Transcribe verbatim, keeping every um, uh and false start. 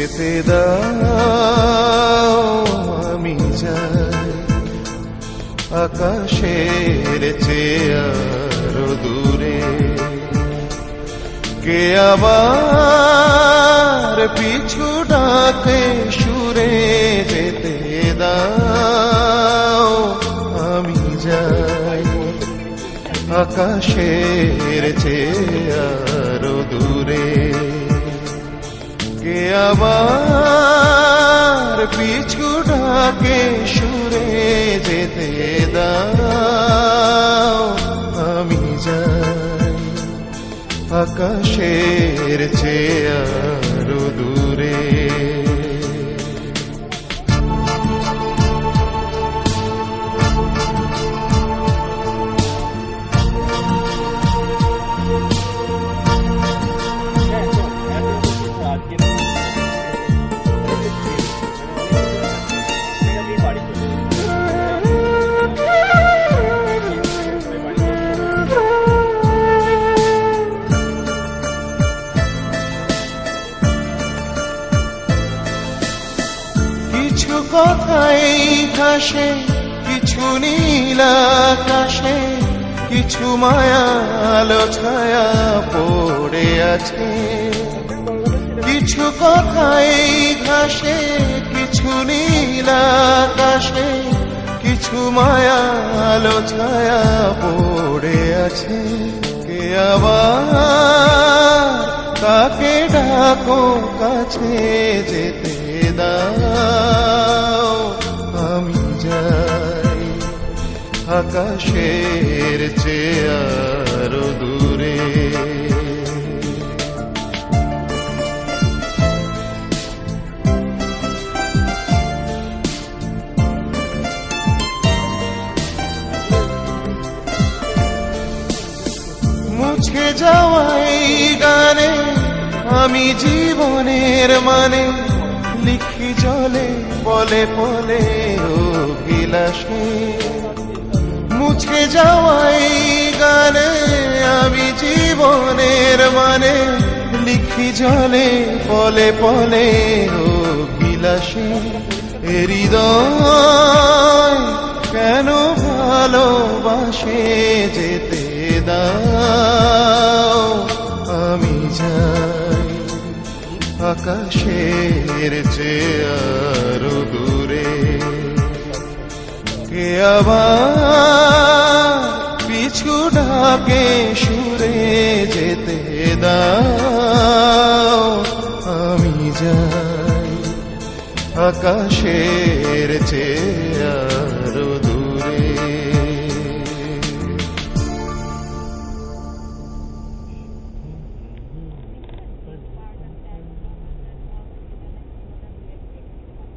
যেতে দাও আমি যাই আকাশের চেয়ে আরো দূরে। কে আবার পিছু ডাকে সুরে যেতে দাও আমি যাই আকাশের চেয়ে আরো দূরে। কে আবার পিছু ডাকে সুরে যেতে দাও আমি যাই আকাশের চেয়ে আরো দূরে। কিছু কথাই ভাসে কিছু নীল আকাশে, কিছু মায়া আলো ছায়া পড়ে আছে। কিছু কথাই ভাসে কিছু নীল আকাশে, কিছু মায়া আলো ছায়া পড়ে আছে। কে আবার কাকে ডাকো কাছে যেতে দাও আমি যাই আকাশের চেয়ে আরো দূরে। মুছে যাওয়াই গানে আমি জীবনের মানে লিখি জলে বলে বলে ও বিলাসে। মুছে যাওয়াই গানে আমি জীবনের মানে লিখি জলে বলে বলে ও বিলাসে। হৃদয় কেন ভালোবাসে যেতে দাও আমি যাই আকাশের চেয়ে আরো দূরে। কে আবার পিছু ডাকে সুরে যেতে দাও আমি যাই আকাশের চেয়ে আরো দূরে।